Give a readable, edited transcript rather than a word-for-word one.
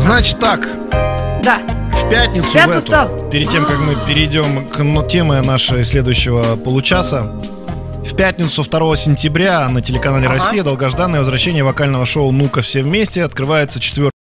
Значит так, Да. в пятницу, Пятую стал. перед тем, как мы перейдем к теме нашей следующего получаса, в пятницу 2 сентября на телеканале «Россия» долгожданное возвращение вокального шоу «Ну-ка, все вместе». Открывается 4-й